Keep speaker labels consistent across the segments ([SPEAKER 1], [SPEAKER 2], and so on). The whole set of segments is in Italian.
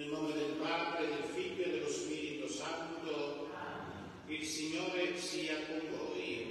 [SPEAKER 1] Nel nome del Padre, del Figlio e dello Spirito Santo. Il Signore sia con voi.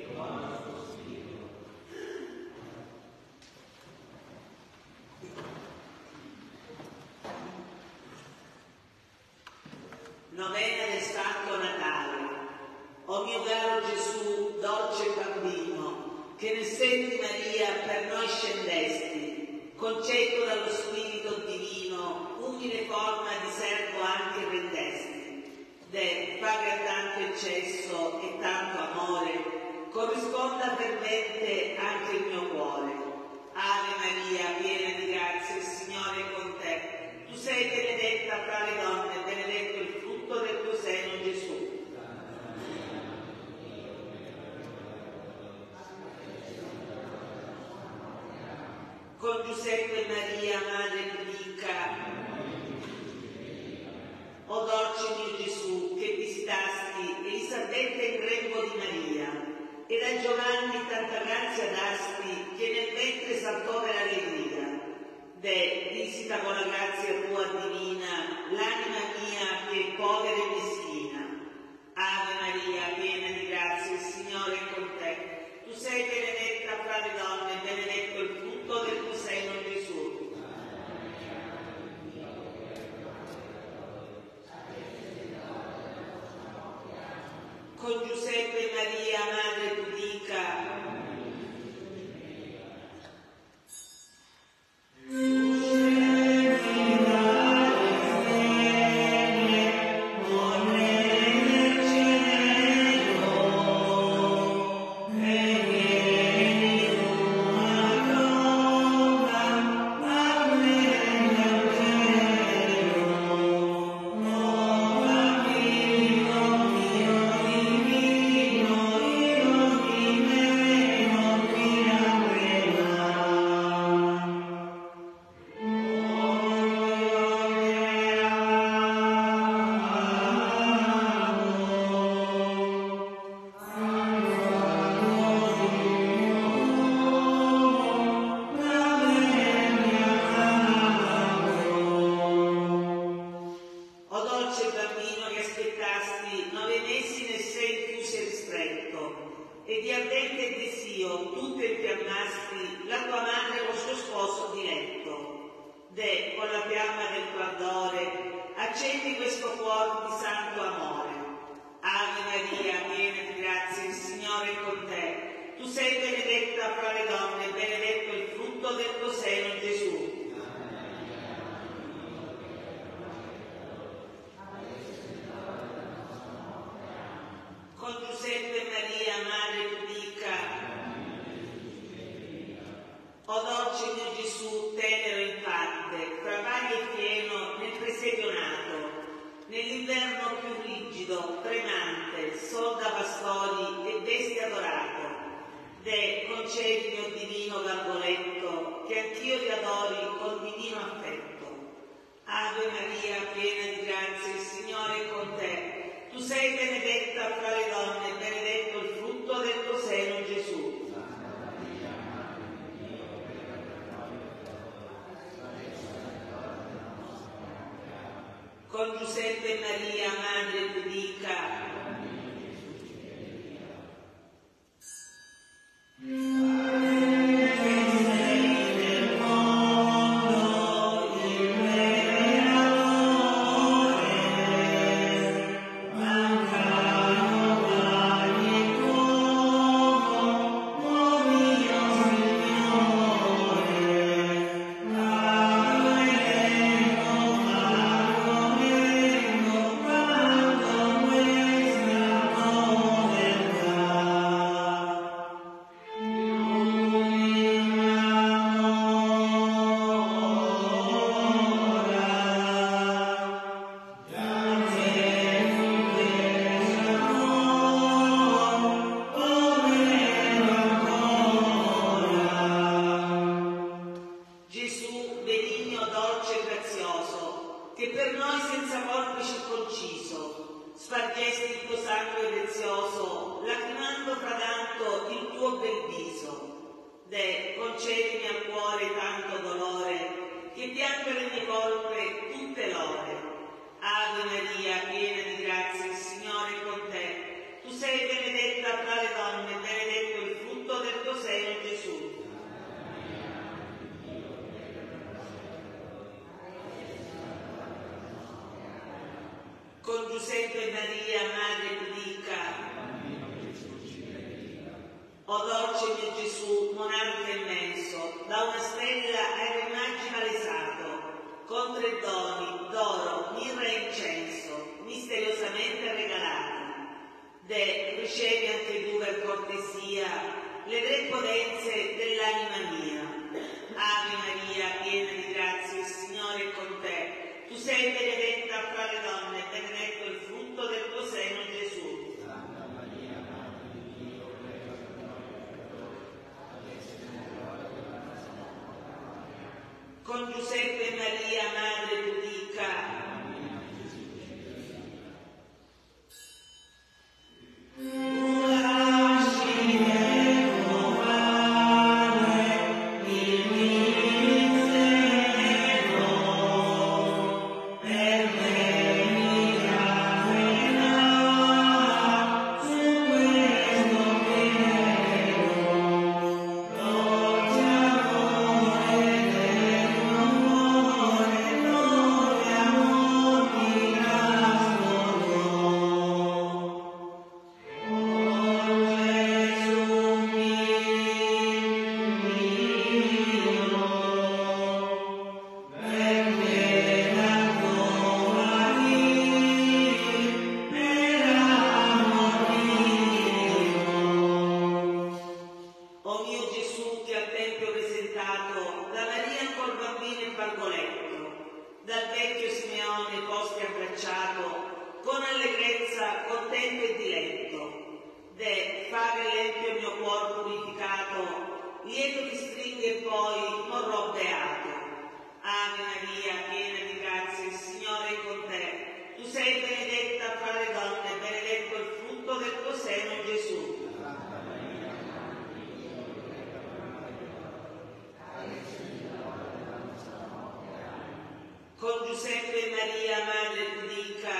[SPEAKER 2] Novena del Santo Natale. O mio caro Gesù, dolce bambino, che nel seno di Maria per noi scendesti, concetto dallo Spirito Divino, umile forma di servo anche rendesti. Paga a tanto eccesso e tanto amore, corrisponda fervente anche il mio cuore. Ave Maria, piena di grazia, il Signore è con te. Tu sei benedetta fra le donne, benedetto il frutto del tuo seno, Gesù. Con Giuseppe e Maria, Madre pudica, o dolce mio Gesù, che visitasti Elisabetta in grembo di Maria, e da Giovanni tanta grazia dasti, che nel ventre saltò per allegria. Visita con la grazia tua divina l'anima mia che è povera e meschina. Ave Maria, piena di grazia, il Signore è con te. Tu sei benedetta fra le donne, benedetto il frutto del tuo seno, Gesù. Con Giuseppe e Maria, Madre pudica, e di ardente desio tu te infiammasti la tua madre con suo sposo diletto. Con la fiamma del tuo ardore accendi questo cuore di santo amore. Ave Maria, piena di grazia, il Signore è con te. Tu sei benedetta fra le donne, benedetto il frutto del tuo seno, Gesù. Con Giuseppe e Maria, Madre pudica, o dolce mio Gesù, tenero infante, fra paghi e fieno nel presepio nato, nell'inverno più rigido, tremante, sol da pastori e bestia adorato. Concedi mio divino gargoletto, che anch'io ti adori con divino affetto. Ave Maria, piena di grazia, il Signore è con te. Tu sei benedetta fra le donne, benedetto il frutto del tuo seno, Gesù. Con Giuseppe e Maria, Madre pudica, che per noi senza corpo circonciso spargesti il tuo sangue prezioso, lacrimando fradanto il tuo bel viso. Concedimi al cuore tanto dolore, che piango le mie colpe tutte l'ore. sei benedetta fra le donne, benedetto il frutto del tuo seno, Gesù. Con Giuseppe e Maria, madre pudica, o dolce mio Gesù, monarca immenso, da una stella hai remaggi palesato, con 3 doni, d'oro, mirra e incenso, misteriosamente regalati. Ricevi anche tu per cortesia le 3 potenze dell'anima mia. Ave Maria, piena di grazia, il Signore è con te. Tu sei benedetta fra le donne, benedetto il frutto del tuo seno, Gesù.
[SPEAKER 3] Santa Maria, Madre di Dio, prega per noi peccatori, adesso è l'ora della nostra morte.
[SPEAKER 2] Con Giuseppe e Maria, madre pudica, con Giuseppe e Maria, madre pudica,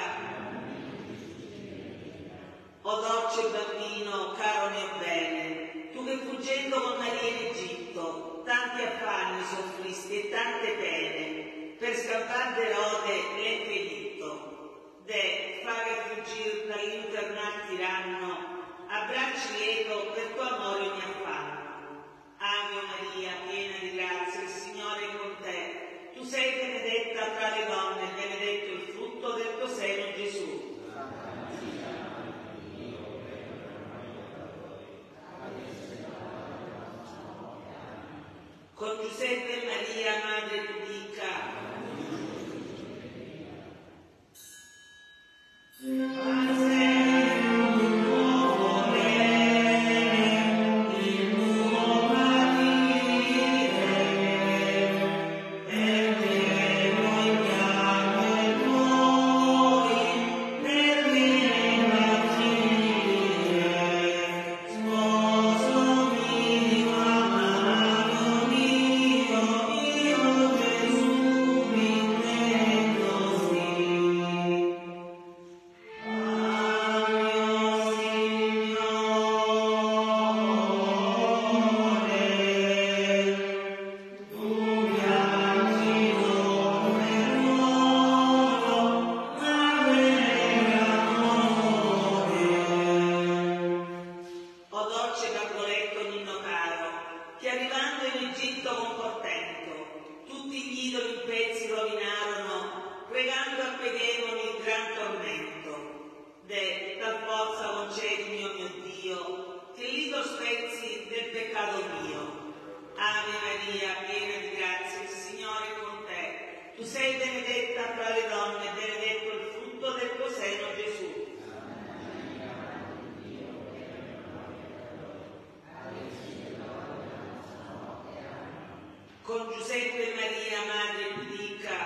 [SPEAKER 2] o dolce bambino, caro mio bene, tu che fuggendo con Maria in Egitto, tanti affanni soffristi e tante pene, per scappar d'Erode l'è impedito, fare fuggir dall'infernal tiranno, abbracci lieto per tuo amore ogni affanno. Ave Maria, piena di grazia, il Signore è con te. Tu sei benedetta fra le donne, benedetto il frutto del tuo seno, Gesù.
[SPEAKER 3] Santa Maria, Madre di Dio, prega per noi peccatori, adesso è l'ora della nostra morte. Amen.
[SPEAKER 2] Con Giuseppe e Maria, madre pudica, con Giuseppe e Maria, madre pudica,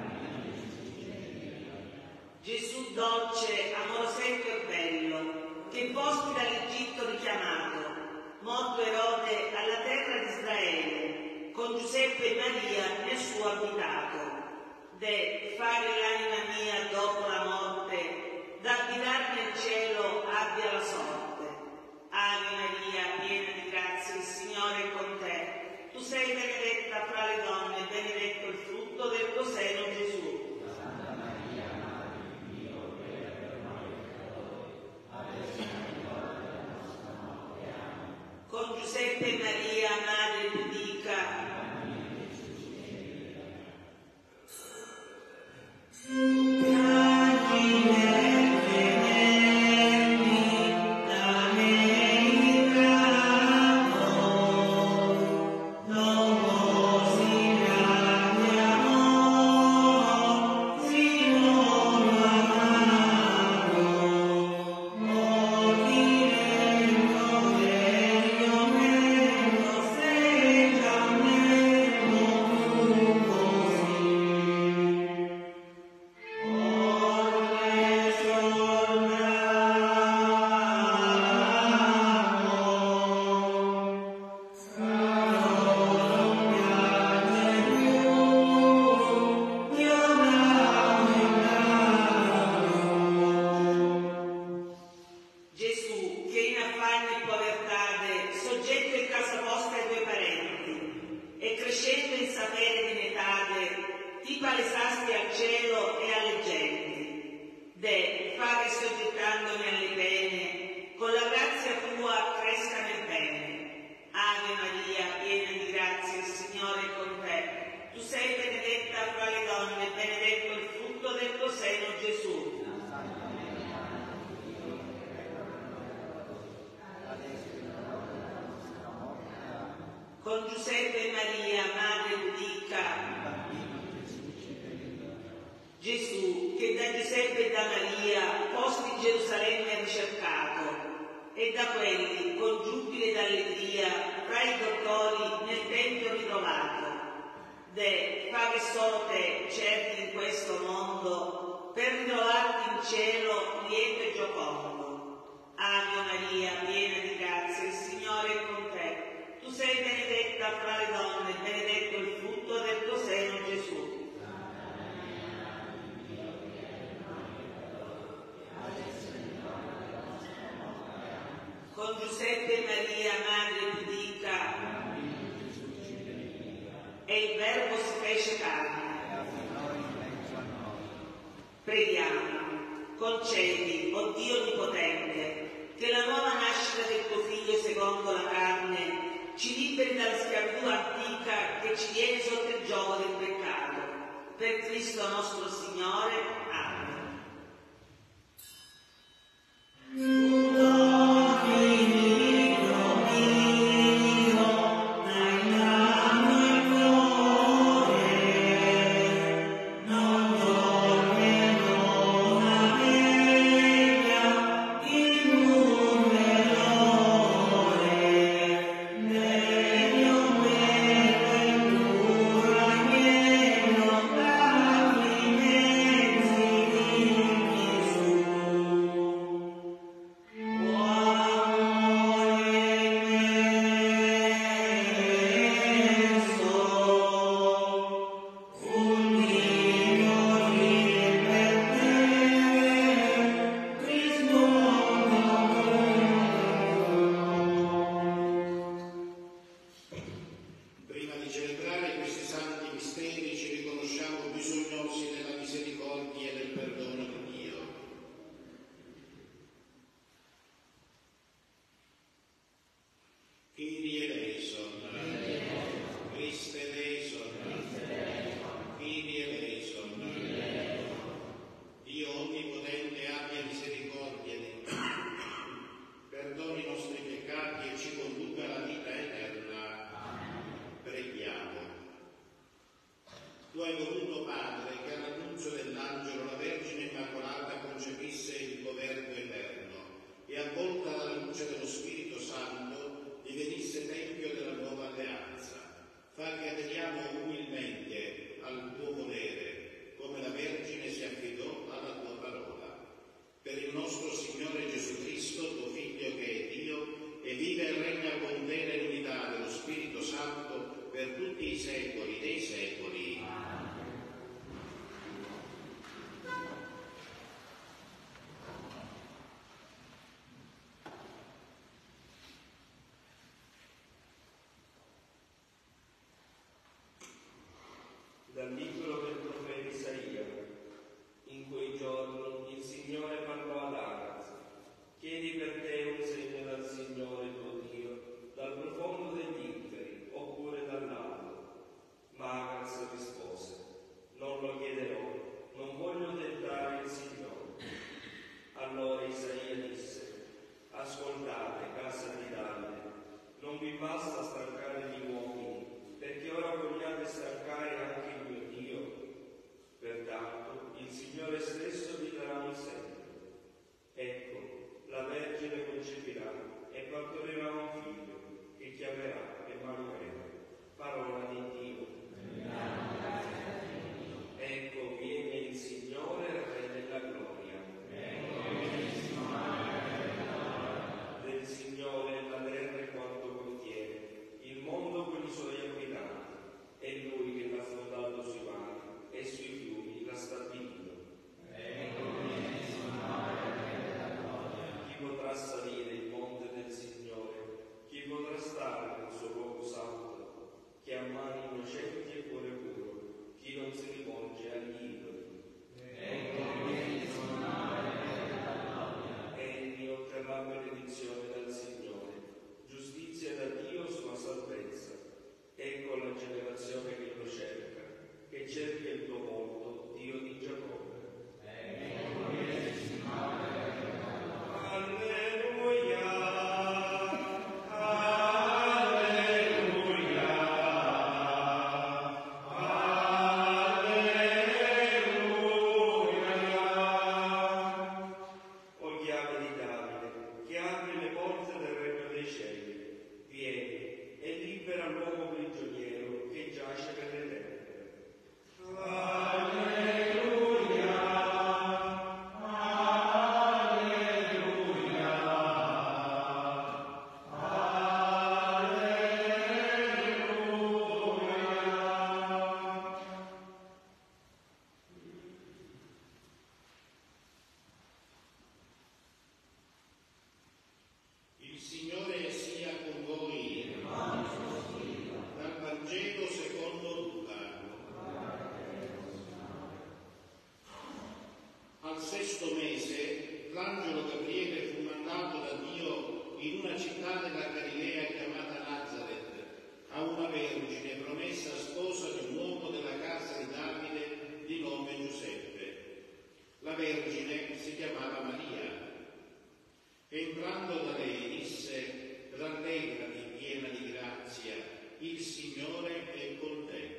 [SPEAKER 2] Gesù dolce, amorosetto e bello, che posti dall'Egitto richiamato, morto Erode alla terra di Israele, con Giuseppe e Maria nel suo abitato, fare l'anima mia dopo la morte, da guidarmi al cielo abbia la sorte. e da quelli, con giubilo ed allegria, fra i dottori nel tempio ritrovato. Deh, fa che solo te cerchi in questo mondo, per ritrovarti in cielo lieto e giocondo. Ave Maria, piena di grazia, il Signore è con te. Tu sei benedetta fra le donne, benedetto il frutto del tuo seno, Gesù. Con Giuseppe e Maria, madre pudica, e il Verbo si fece carne. Preghiamo. Concedi, o Dio Onnipotente, che la nuova nascita del tuo Figlio secondo la carne ci liberi dalla schiavitù antica che ci tiene sotto il gioco del peccato. Per Cristo nostro Signore. Amen.
[SPEAKER 1] Tu hai voluto, Padre, che all'annunzio dell'angelo la Vergine Immacolata concepisse il tuo Verbo eterno e, avvolta dalla luce dello Spirito Santo, divenisse tempio della nuova alleanza. Fa che aderiamo umilmente al tuo volere, come la Vergine si affidò alla tua parola. Per il nostro Signore Gesù Cristo, tuo Figlio che è Dio, e vive e regna con te nell'unità dello Spirito Santo per tutti i secoli dei secoli.
[SPEAKER 3] Dal libro del profeta Isaia. In quei giorni il Signore parlò ad Agaz: chiedi per te un segno dal Signore tuo Dio, dal profondo degli inferi, oppure dall'alto. Ma Agaz rispose: non lo chiederò, non voglio tentare il Signore. Allora Isaia disse: ascoltate, casa di Davide, non vi basta stancare gli uomini, perché ora vogliate stancare anche il mio Dio? Pertanto il Signore stesso vi darà un segno. Ecco, la Vergine concepirà e partorirà un figlio, che chiamerà Emanuele, parola di Dio. Ecco, viene il Signore, Re della gloria. Del Signore la terra e quanto contiene, il mondo con i suoi abitanti. È Lui che l'ha fondato sui mari e sui fiumi l'ha stabilito. Chi potrà salire il monte del Signore? Chi potrà stare nel suo luogo santo? Chi ha mani innocenti e cuore puro? Chi non si rivolge agli idoli? Egli otterrà benedizione dal Signore, giustizia da Dio, sua salvezza. Ecco la generazione che lo cerca, che cerca il tuo volto, Dio di Giacobbe. Alleluia.
[SPEAKER 1] Al 6° mese l'angelo Gabriele fu mandato da Dio in una città della Galilea chiamata Nazareth, a una vergine promessa sposa di un uomo della casa di Davide di nome Giuseppe. La vergine si chiamava Maria. Entrando da lei disse: rallegrati, piena di grazia, il Signore è con te.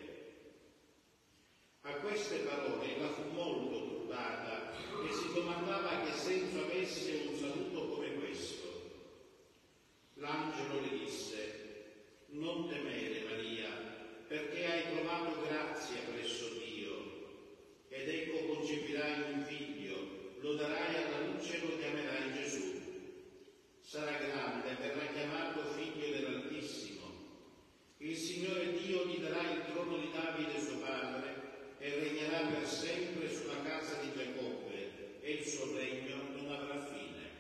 [SPEAKER 1] A queste parole ella fu molto turbata e si domandava che senso avesse un saluto come questo. L'angelo le disse: non temere, Maria, perché hai trovato grazia presso Dio, ed ecco concepirai un figlio, lo darai alla luce e lo chiamerai Gesù. Sarà grande, verrà chiamato figlio dell'Altissimo. Il Signore Dio gli darà il trono di Davide suo padre e regnerà per sempre sulla casa di Giacobbe, e il suo regno non avrà fine.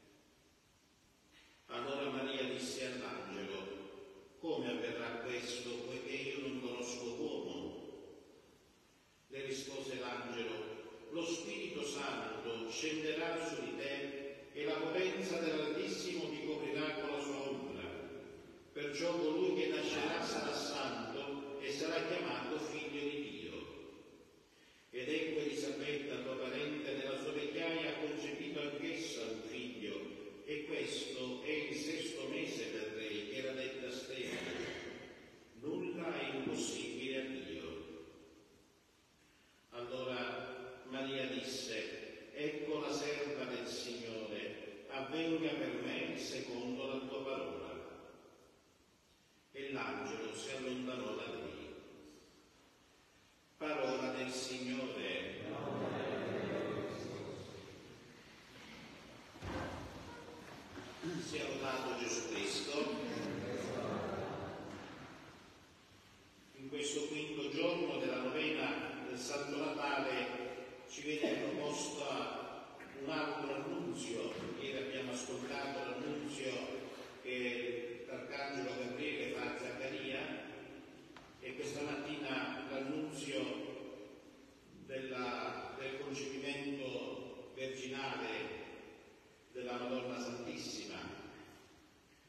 [SPEAKER 1] Allora Maria disse all'angelo: come avverrà questo, poiché io non conosco uomo? Le rispose l'angelo: lo Spirito Santo scenderà su di te e la potenza dell'Altissimo ti coprirà con la sua ombra. Perciò colui che nascerà sarà santo e sarà chiamato figlio di Dio. Ed ecco Elisabetta, tua parente, nella sua vecchiaia ha concepito anch'essa un figlio, e questo è il 6° mese per lei, che era detta sterile. Nulla è impossibile a Dio. Allora Maria disse: ecco la serva del Signore, avvenga per me secondo la tua parola. E l'angelo si allontanò da lei. Parola del Signore. Sia lodato Gesù Cristo. In questo 5° giorno della novena del Santo Natale ci viene proposta un altro annunzio. Ieri abbiamo ascoltato l'annunzio che l'Arcangelo Gabriele fa a Zaccaria, e questa mattina l'annunzio del concepimento virginale della Madonna Santissima.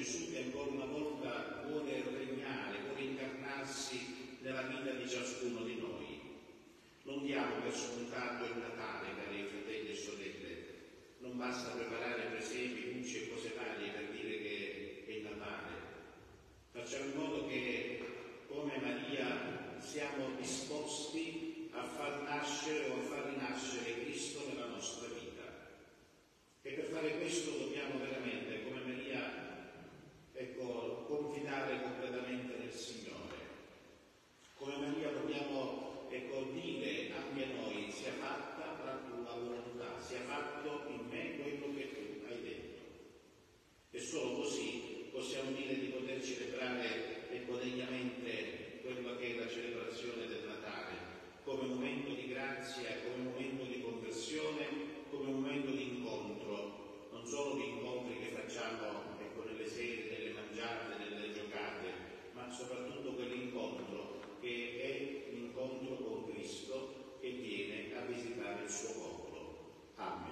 [SPEAKER 1] Gesù che ancora una volta vuole regnare, vuole incarnarsi nella vita di ciascuno di noi. Non diamo per scontato il Natale, cari fratelli e sorelle. Non basta preparare presepi, luci e cose varie per dire che è il Natale. Facciamo in modo che, come Maria, siamo disposti a far nascere o a far rinascere Cristo nella nostra vita. E per fare questo dobbiamo veramente, come Maria, confidare completamente nel Signore. Come Maria dobbiamo dire anche a noi: sia fatta la tua volontà, sia fatto in me quello che tu hai detto. E solo così possiamo dire di poter celebrare degnamente quella che è la celebrazione del Natale, come momento di grazia, come momento di conversione, come momento di incontro, non solo di incontri che facciamo nelle sere, nelle mangiate, nelle giocate, ma soprattutto quell'incontro che è l'incontro con Cristo che viene a visitare il suo popolo. Amen.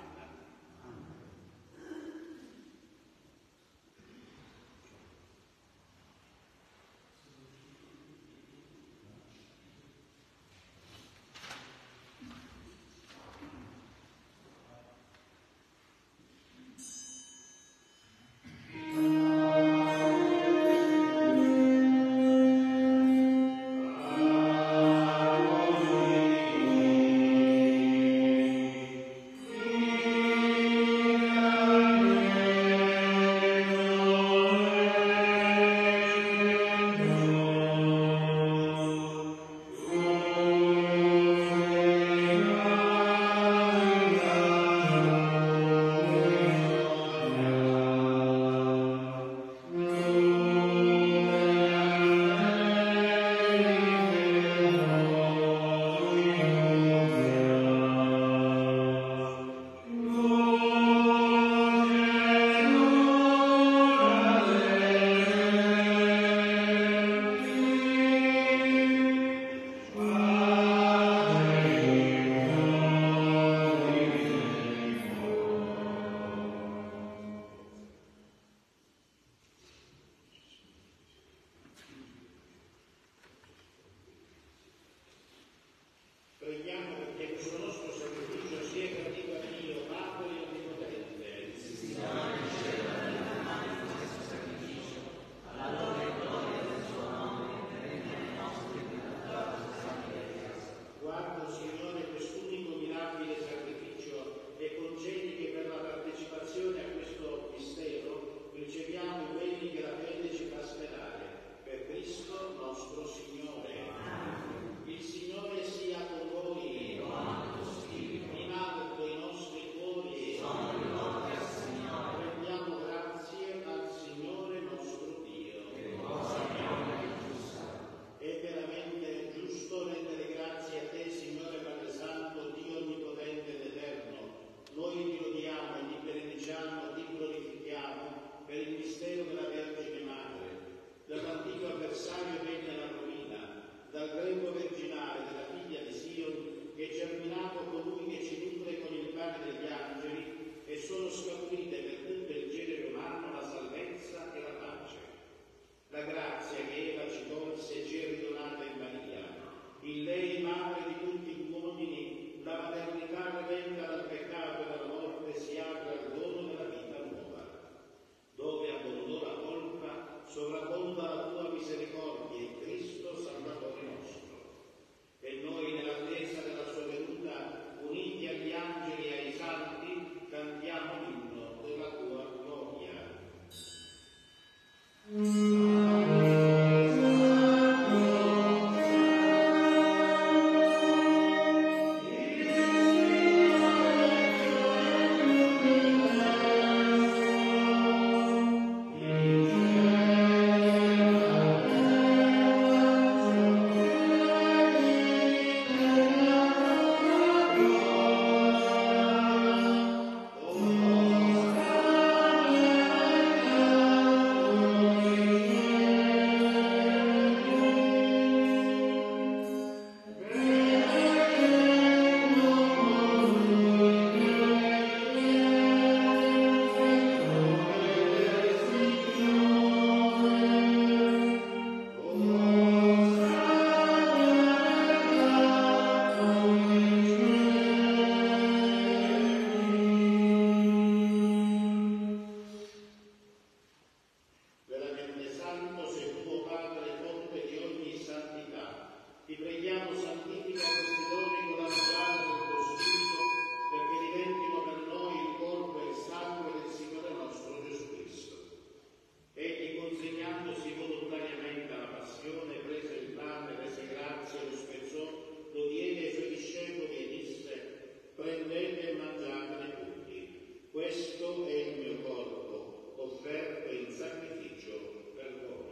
[SPEAKER 1] preghiamo, santifica questi doni con la magione del tuo Spirito, perché diventino per noi il corpo e il sangue del Signore nostro Gesù Cristo. Egli, consegnandosi volontariamente alla passione, prese il pane, rese grazie, lo spezzò, lo diede ai suoi discepoli e disse: prendete e mangiatene tutti. Questo è il mio corpo, offerto in sacrificio per voi.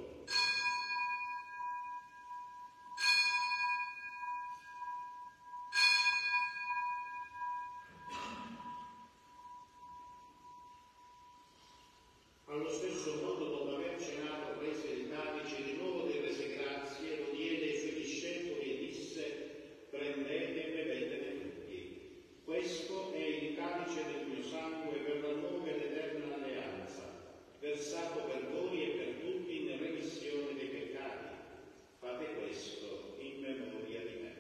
[SPEAKER 1] Allo stesso modo, dopo aver cenato, prese il calice, di nuovo le rese grazie, lo diede ai suoi discepoli e disse: prendete e bevetene tutti. Questo è il calice del mio sangue per la nuova ed eterna alleanza, versato per voi e per tutti in remissione dei peccati. Fate questo in memoria di me.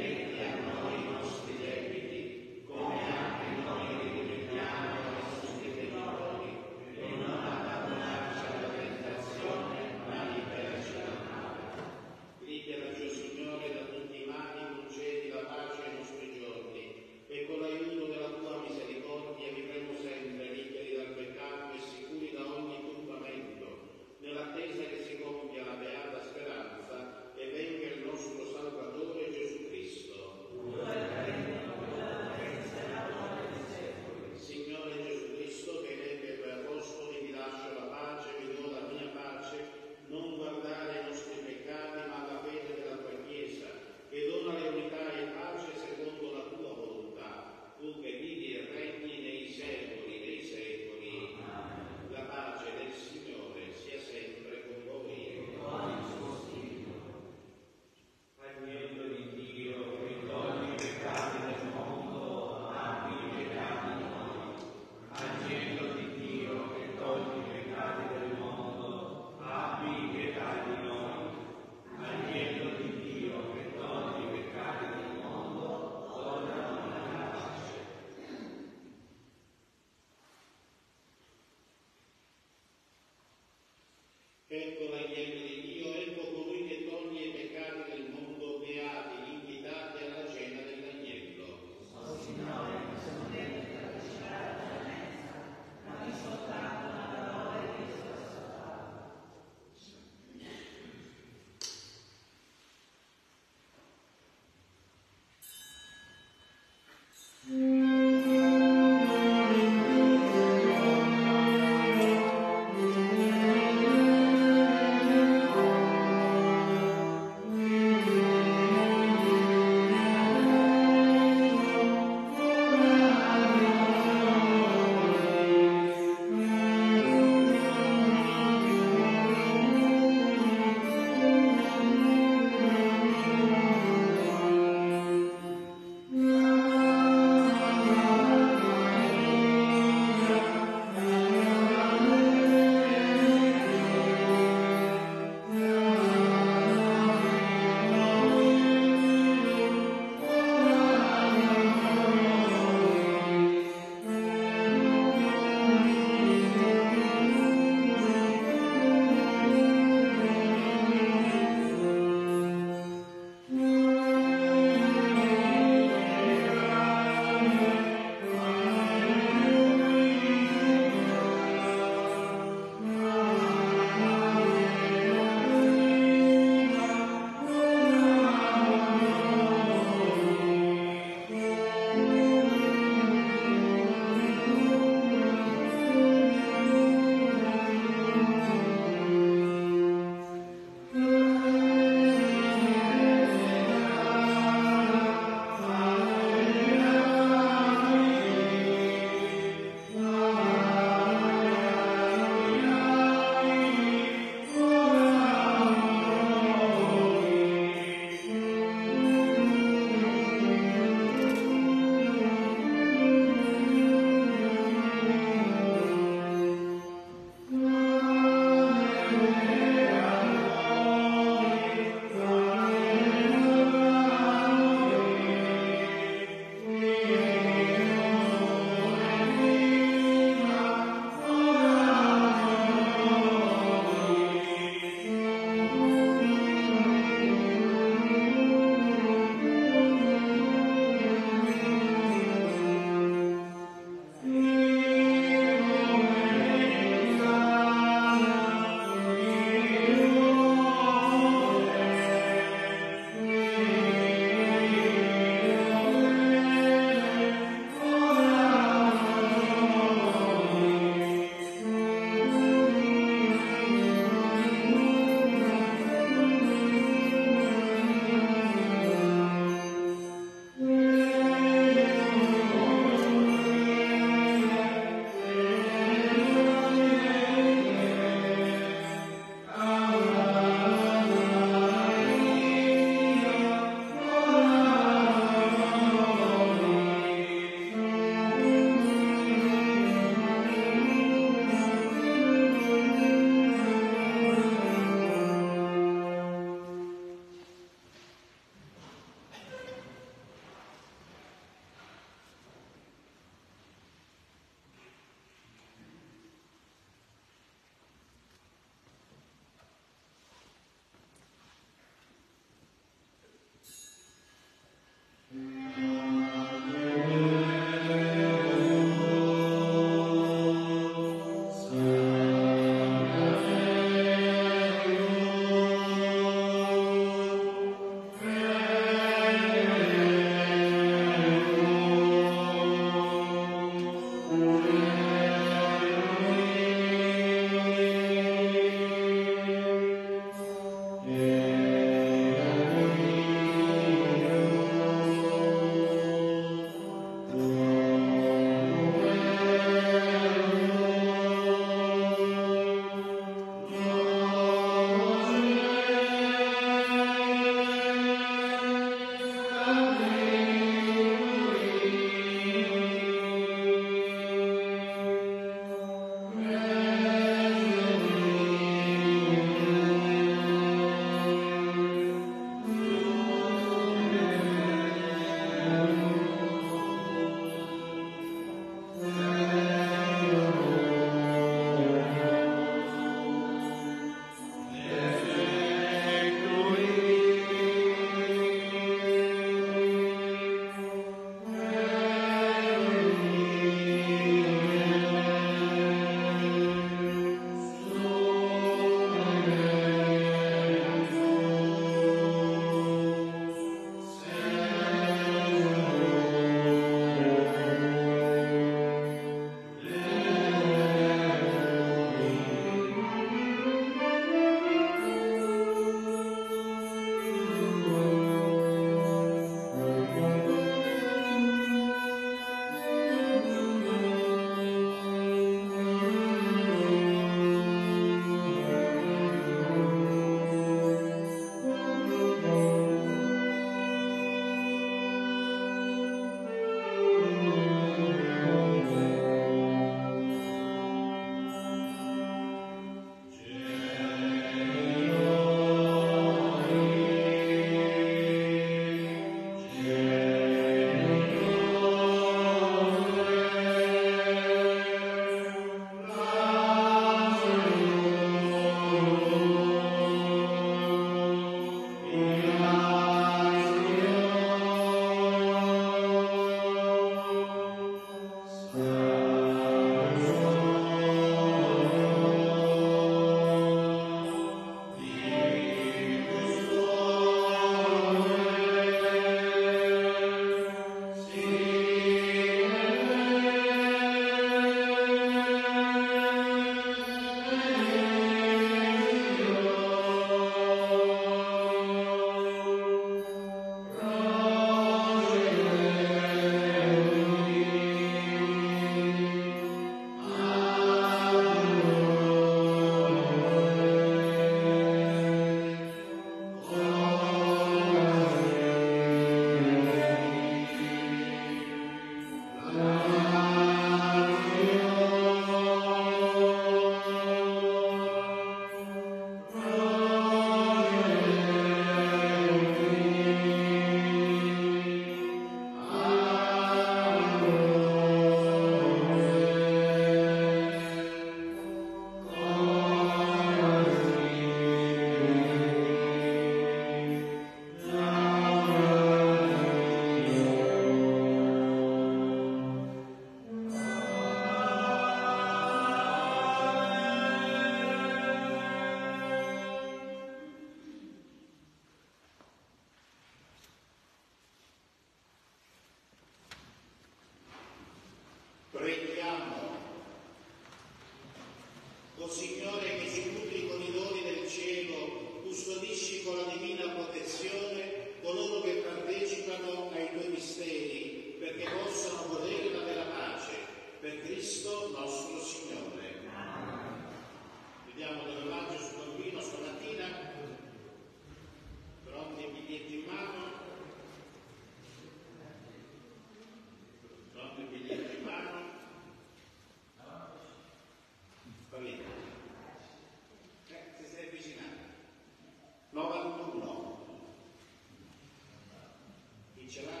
[SPEAKER 1] Dice là